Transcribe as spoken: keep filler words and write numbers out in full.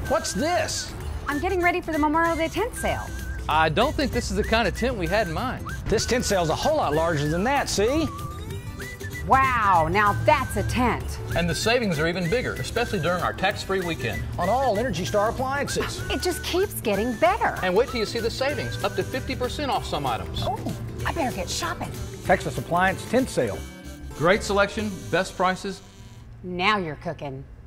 What's this? I'm getting ready for the Memorial Day tent sale. I don't think this is the kind of tent we had in mind. This tent sale's a whole lot larger than that, see? Wow, now that's a tent. And the savings are even bigger, especially during our tax-free weekend. On all Energy Star appliances. It just keeps getting better. And wait till you see the savings, up to fifty percent off some items. Oh, I better get shopping. Texas Appliance Tent Sale. Great selection, best prices. Now you're cooking.